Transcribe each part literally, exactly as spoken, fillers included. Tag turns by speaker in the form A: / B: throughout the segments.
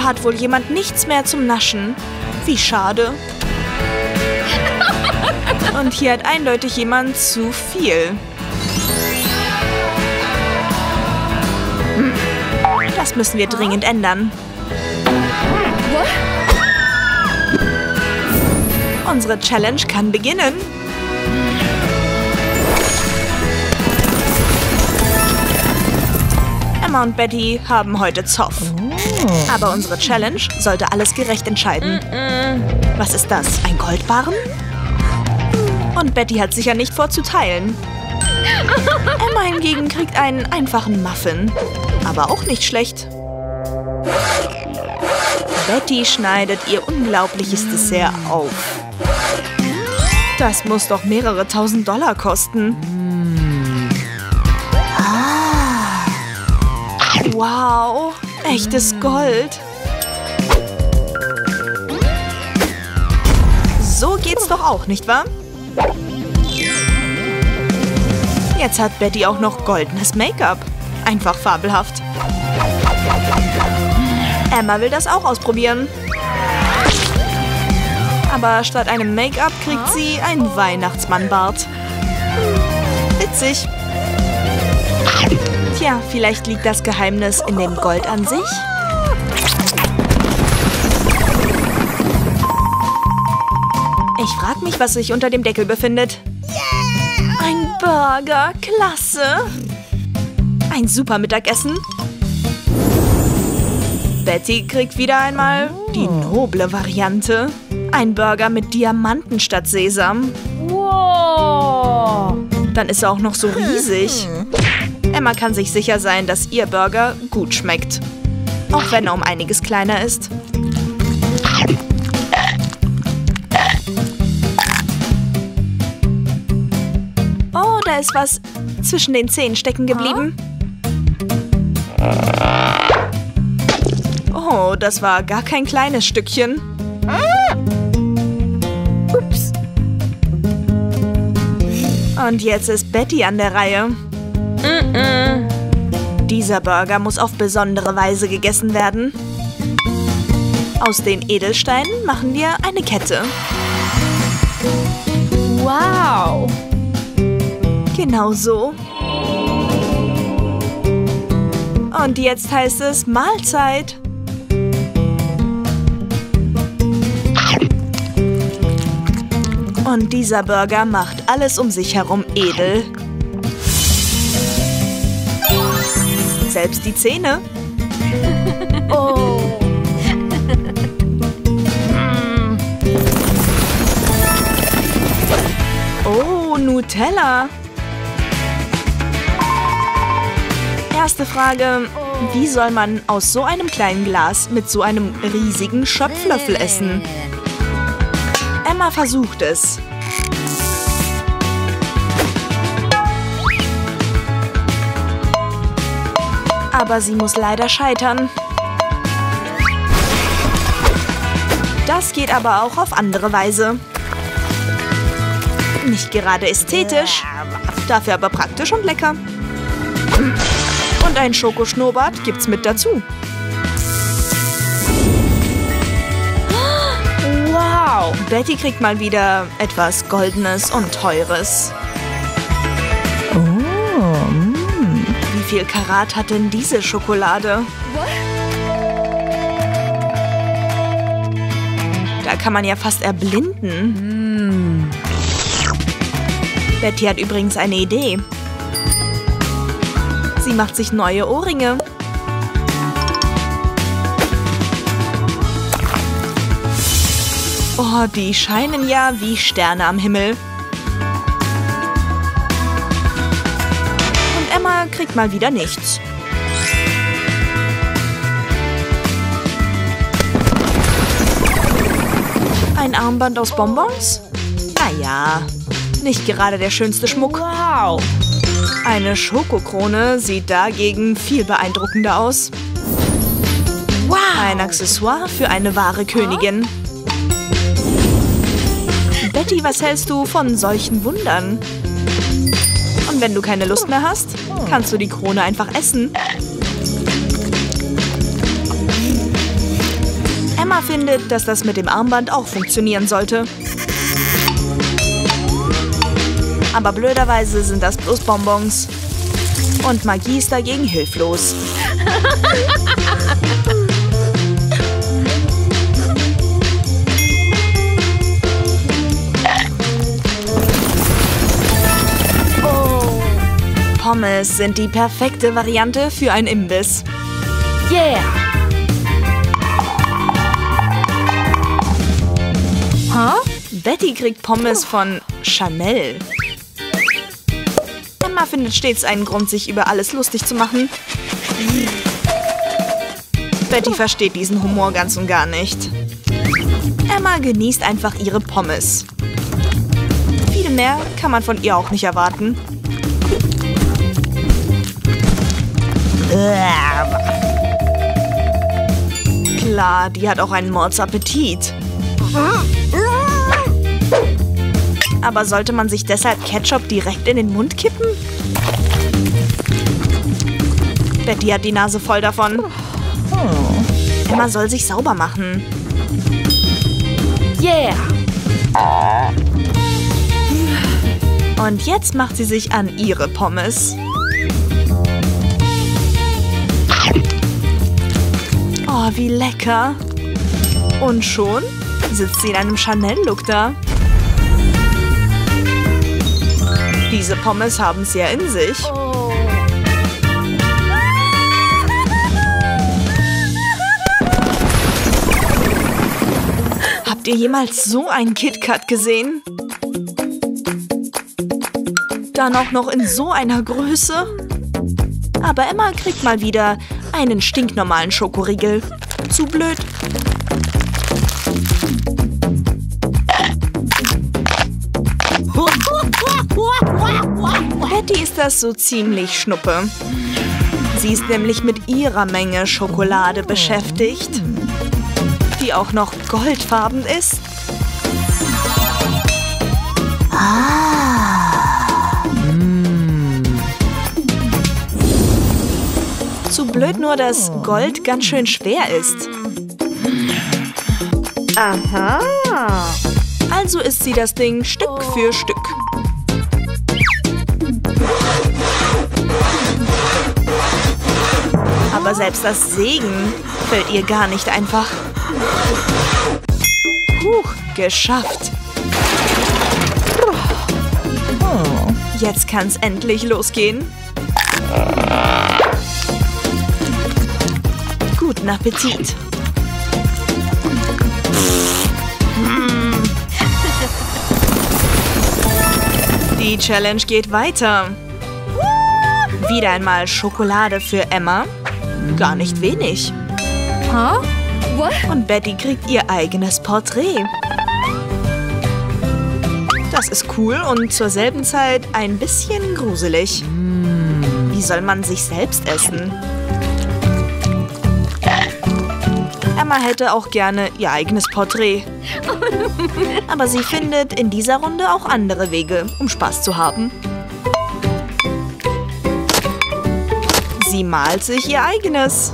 A: hat wohl jemand nichts mehr zum Naschen. Wie schade. Und hier hat eindeutig jemand zu viel. Das müssen wir dringend ändern. Unsere Challenge kann beginnen. Emma und Betty haben heute Zoff. Aber unsere Challenge sollte alles gerecht entscheiden. Was ist das? Ein Goldbarren? Und Betty hat sicher nicht vor zu teilen. Emma hingegen kriegt einen einfachen Muffin. Aber auch nicht schlecht. Betty schneidet ihr unglaubliches Dessert auf. Das muss doch mehrere tausend Dollar kosten. Ah. Wow, echtes Gold. So geht's doch auch, nicht wahr? Jetzt hat Betty auch noch goldenes Make-up. Einfach fabelhaft. Emma will das auch ausprobieren. Aber statt einem Make-up kriegt sie einen Weihnachtsmannbart. Witzig. Tja, vielleicht liegt das Geheimnis in dem Gold an sich? Ich frage mich, was sich unter dem Deckel befindet. Ein Burger, klasse. Ein super Mittagessen. Betty kriegt wieder einmal die noble Variante. Ein Burger mit Diamanten statt Sesam. Wow. Dann ist er auch noch so riesig. Emma kann sich sicher sein, dass ihr Burger gut schmeckt. Auch wenn er um einiges kleiner ist. Oh, da ist was zwischen den Zähnen stecken geblieben. Oh, das war gar kein kleines Stückchen. Ups. Und jetzt ist Betty an der Reihe. Mm-mm. Dieser Burger muss auf besondere Weise gegessen werden. Aus den Edelsteinen machen wir eine Kette. Wow. Genau so. Und jetzt heißt es Mahlzeit. Und dieser Burger macht alles um sich herum edel. Selbst die Zähne. Oh. Oh, Nutella. Erste Frage. Wie soll man aus so einem kleinen Glas mit so einem riesigen Schöpflöffel essen? Emma versucht es. Aber sie muss leider scheitern. Das geht aber auch auf andere Weise. Nicht gerade ästhetisch, dafür aber praktisch und lecker. Und ein Schokoschnurrbart gibt's mit dazu. Wow! Betty kriegt mal wieder etwas Goldenes und Teures. Oh, mm. Wie viel Karat hat denn diese Schokolade? Da kann man ja fast erblinden. Mm. Betty hat übrigens eine Idee. Sie macht sich neue Ohrringe. Oh, die scheinen ja wie Sterne am Himmel. Und Emma kriegt mal wieder nichts. Ein Armband aus Bonbons? Naja, nicht gerade der schönste Schmuck. Wow! Eine Schokokrone sieht dagegen viel beeindruckender aus. Wow! Ein Accessoire für eine wahre Königin. Betty, was hältst du von solchen Wundern? Und wenn du keine Lust mehr hast, kannst du die Krone einfach essen. Emma findet, dass das mit dem Armband auch funktionieren sollte. Aber blöderweise sind das bloß Bonbons. Und Magie ist dagegen hilflos. Oh. Pommes sind die perfekte Variante für einen Imbiss.
B: Yeah!
A: Huh? Betty kriegt Pommes von Chanel. Emma findet stets einen Grund, sich über alles lustig zu machen. Betty versteht diesen Humor ganz und gar nicht. Emma genießt einfach ihre Pommes. Viel mehr kann man von ihr auch nicht erwarten. Klar, die hat auch einen Mordsappetit. Aber sollte man sich deshalb Ketchup direkt in den Mund kippen? Betty hat die Nase voll davon. Emma soll sich sauber machen.
B: Yeah!
A: Und jetzt macht sie sich an ihre Pommes. Oh, wie lecker. Und schon sitzt sie in einem Chanel-Look da. Diese Pommes haben es ja in sich.
B: Oh.
A: Habt ihr jemals so einen KitKat gesehen? Dann auch noch in so einer Größe? Aber Emma kriegt mal wieder einen stinknormalen Schokoriegel. Zu blöd. Betty ist das so ziemlich schnuppe. Sie ist nämlich mit ihrer Menge Schokolade beschäftigt, die auch noch goldfarben ist. Ah. Mm. Zu blöd nur, dass Gold ganz schön schwer ist.
B: Aha!
A: Also isst sie das Ding Stück für Stück. Aber selbst das Sägen fällt ihr gar nicht einfach. Huch, geschafft. Jetzt kann's endlich losgehen. Guten Appetit. Die Challenge geht weiter. Wieder einmal Schokolade für Emma. Gar nicht wenig.
B: Huh? What?
A: Und Betty kriegt ihr eigenes Porträt. Das ist cool und zur selben Zeit ein bisschen gruselig. Wie soll man sich selbst essen? Emma hätte auch gerne ihr eigenes Porträt. Aber sie findet in dieser Runde auch andere Wege, um Spaß zu haben. Sie malt sich ihr eigenes.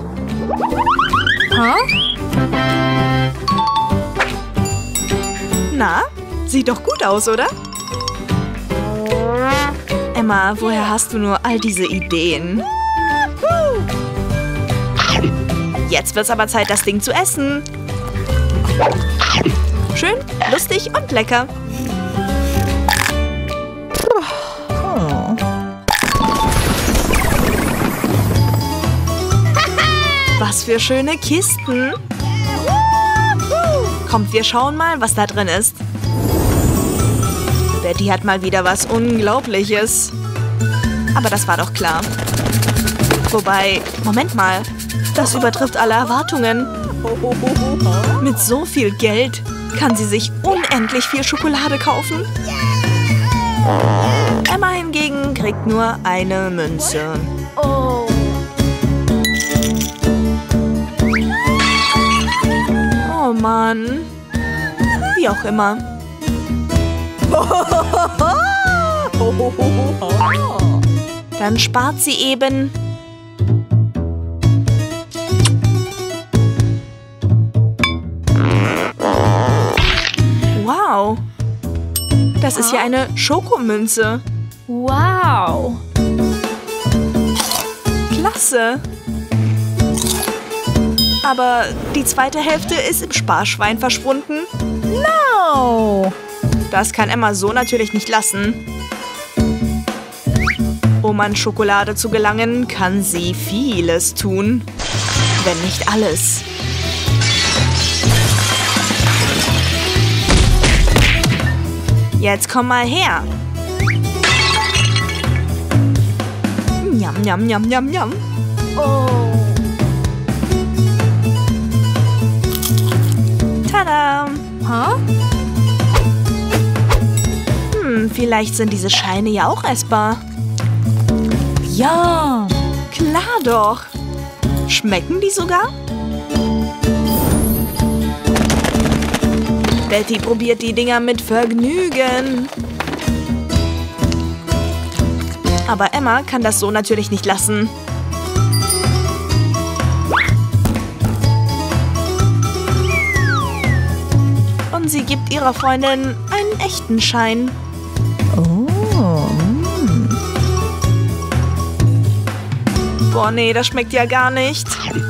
B: Huh?
A: Na, sieht doch gut aus, oder? Emma, woher hast du nur all diese Ideen? Jetzt wird's aber Zeit, das Ding zu essen. Schön, lustig und lecker. Was für schöne Kisten. Kommt, wir schauen mal, was da drin ist. Betty hat mal wieder was Unglaubliches. Aber das war doch klar. Wobei, Moment mal, das übertrifft alle Erwartungen. Mit so viel Geld kann sie sich unendlich viel Schokolade kaufen. Emma hingegen kriegt nur eine Münze.
B: Oh.
A: Oh Mann. Wie auch immer. Dann spart sie eben. Das ist ja eine Schokomünze.
B: Wow.
A: Klasse. Aber die zweite Hälfte ist im Sparschwein verschwunden.
B: No.
A: Das kann Emma so natürlich nicht lassen. Um an Schokolade zu gelangen, kann sie vieles tun. Wenn nicht alles. Jetzt komm mal her. Njam, njam, njam, njam, njam.
B: Oh.
A: Tada!
B: Huh?
A: Hm, vielleicht sind diese Scheine ja auch essbar.
B: Ja.
A: Klar doch. Schmecken die sogar? Betty probiert die Dinger mit Vergnügen. Aber Emma kann das so natürlich nicht lassen. Und sie gibt ihrer Freundin einen echten Schein.
B: Oh.
A: Boah, nee, das schmeckt ja gar nicht.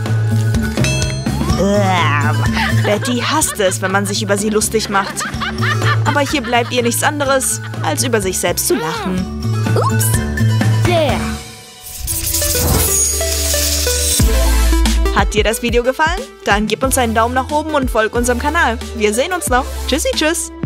A: Betty hasst es, wenn man sich über sie lustig macht. Aber hier bleibt ihr nichts anderes, als über sich selbst zu lachen.
B: Ups. Yeah.
A: Hat dir das Video gefallen? Dann gib uns einen Daumen nach oben und folg unserem Kanal. Wir sehen uns noch. Tschüssi, tschüss.